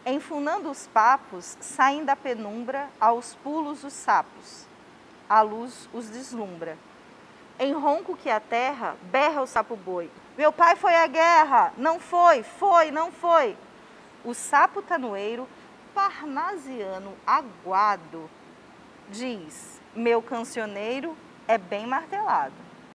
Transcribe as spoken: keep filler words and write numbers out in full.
Enfunando os papos, saem da penumbra aos pulos os sapos. A luz os deslumbra. Em ronco que a terra, berra o sapo-boi. Meu pai foi à guerra, não foi, foi, não foi. O sapo tanoeiro, parnasiano aguado, diz, meu cancioneiro é bem martelado.